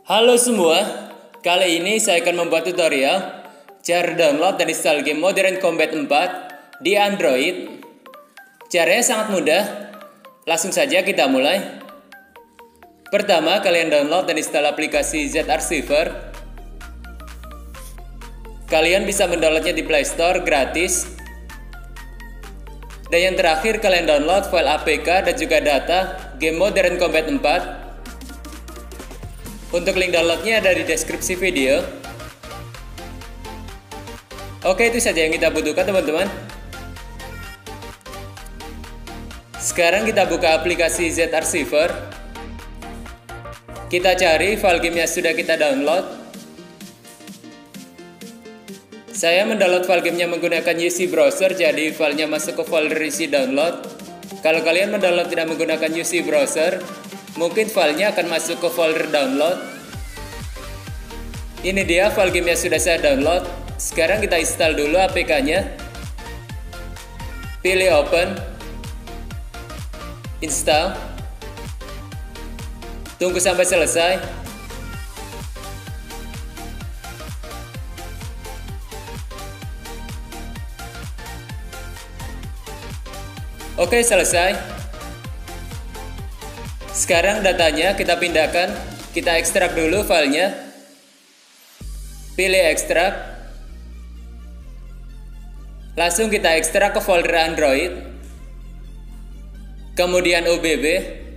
Halo semua, kali ini saya akan membuat tutorial cara download dan install game Modern Combat 4 di Android. Caranya sangat mudah, langsung saja kita mulai. Pertama, kalian download dan install aplikasi Z-Archiver. Kalian bisa mendownloadnya di Play Store gratis. Dan yang terakhir, kalian download file APK dan juga data game Modern Combat 4. Untuk link downloadnya ada di deskripsi video. Oke, itu saja yang kita butuhkan teman-teman. Sekarang kita buka aplikasi Z-Archiver. Kita cari file game yang sudah kita download. Saya mendownload file gamenya menggunakan UC Browser, jadi filenya masuk ke folder isi download. Kalau kalian mendownload tidak menggunakan UC Browser, mungkin filenya akan masuk ke folder download. Ini dia file game yang sudah saya download. Sekarang kita install dulu APK-nya. Pilih open, install. Tunggu sampai selesai. Oke, selesai. Sekarang datanya kita pindahkan, kita ekstrak dulu filenya. Pilih ekstrak. Langsung kita ekstrak ke folder Android. Kemudian UBB.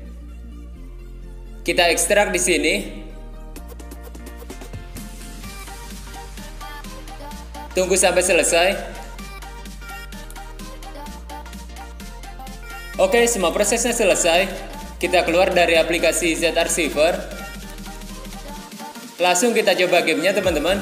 Kita ekstrak di sini. Tunggu sampai selesai. Oke, semua prosesnya selesai. Kita keluar dari aplikasi Z-Archiver. Langsung kita coba gamenya teman-teman.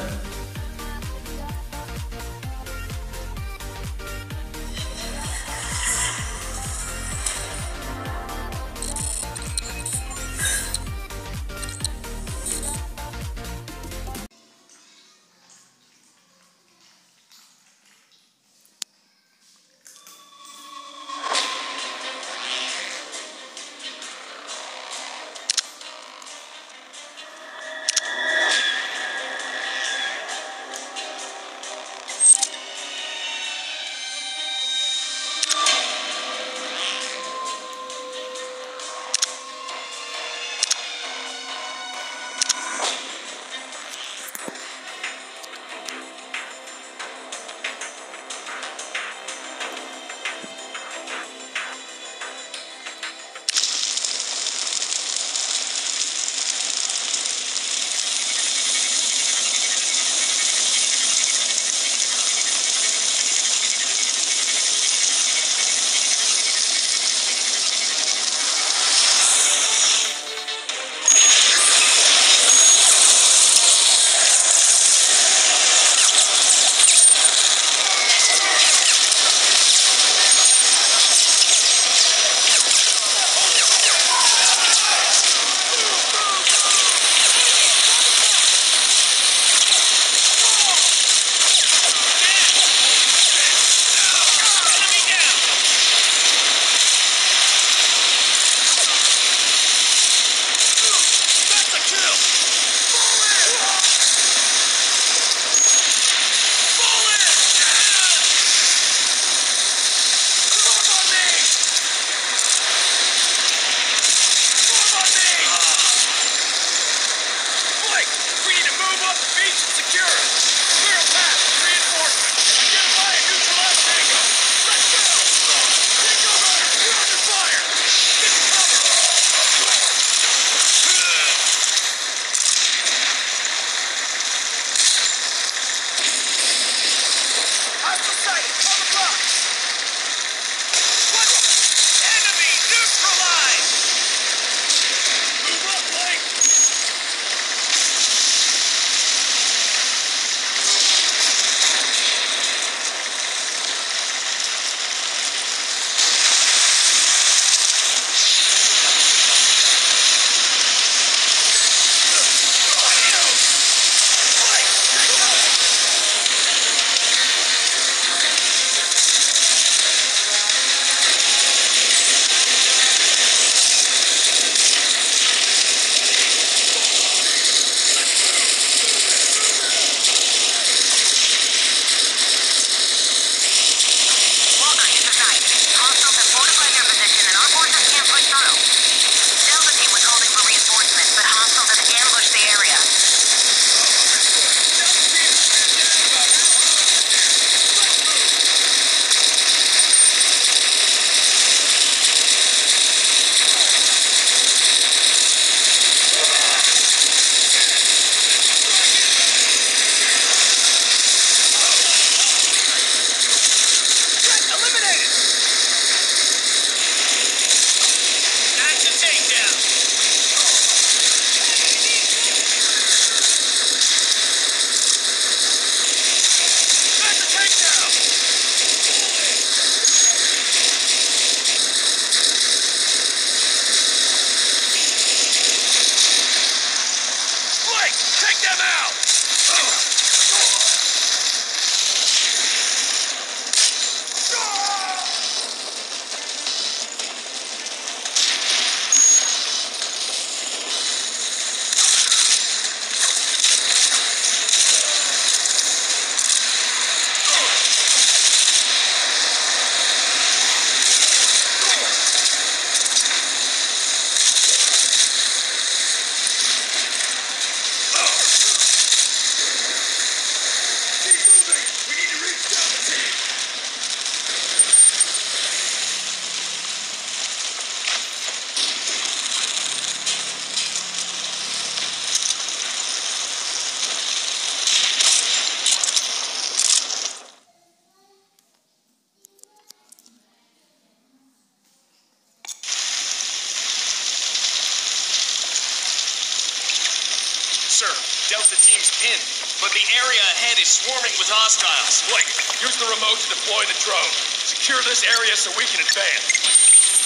Sir, Delta team's pinned, but the area ahead is swarming with hostiles. Blake, use the remote to deploy the drone. Secure this area so we can advance.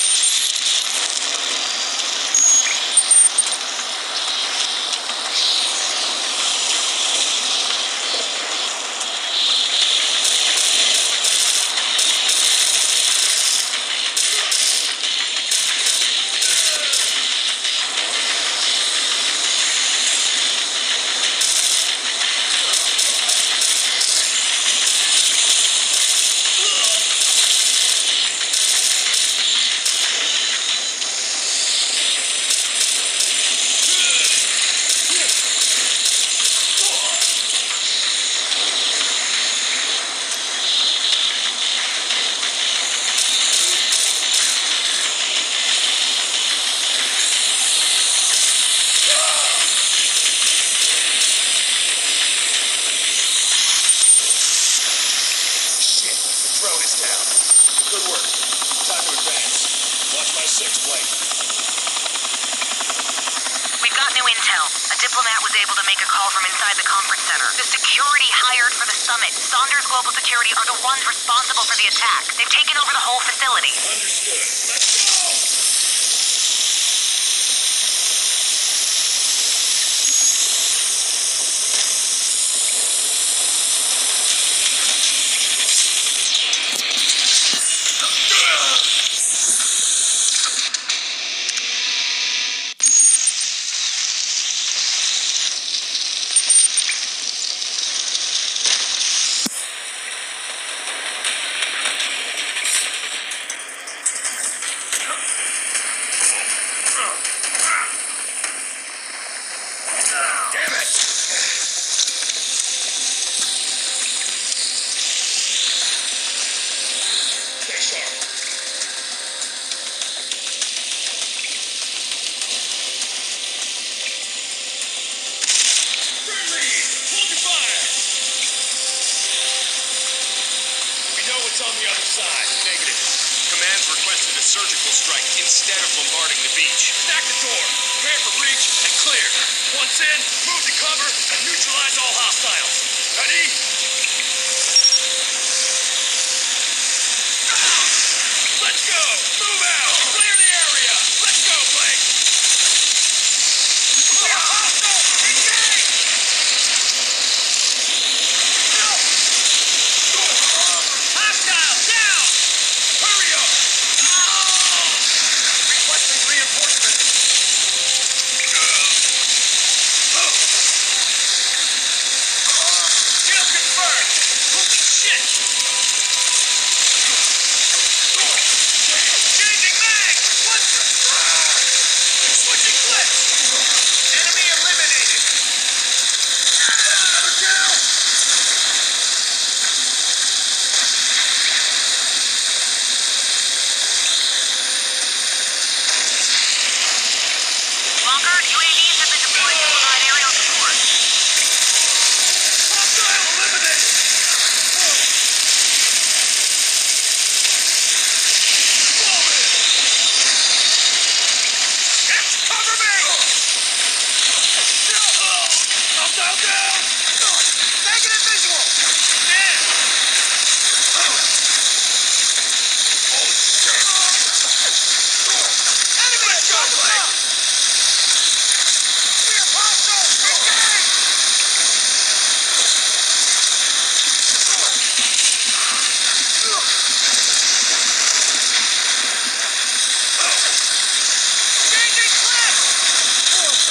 Good work. Time to advance. Watch my 6, Blake. We've got new intel. A diplomat was able to make a call from inside the conference center. The security hired for the summit, Saunders Global Security, are the ones responsible for the attack. They've taken over the whole facility. Understood. Let's go! On the other side. Negative. Command's requested a surgical strike instead of bombarding the beach. Stack the door. Prepare for breach and clear. Once in, move to cover and neutralize all hostiles. Ready? Let's go. Move out. Clear the area. Let's go, Blake. We are hostile. Engage. Hostile down. Hurry up. Requesting reinforcements. Kill confirmed. Holy shit. Changing mag. What the? Switching clips. Enemy eliminated. That's another kill. Walker, UAVs have been deployed to provide aerial support. Hostile eliminated. Fall in. It's cover me. Hostile down. Negative visual. Damn. Holy shit. Enemy. Let's go, Blake. We are hostile. Engage. Changing clip.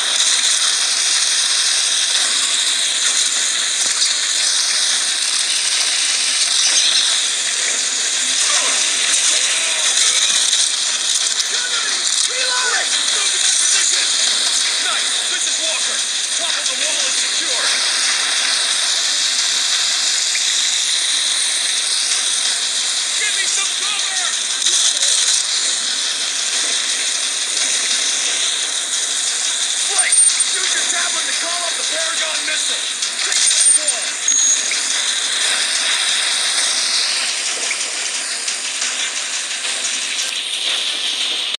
Reloading. Move to my position. Nice. This is Walker. Top of the wall is secure. Give me some cover. Blake, use your tablet to call up the Paragon missile.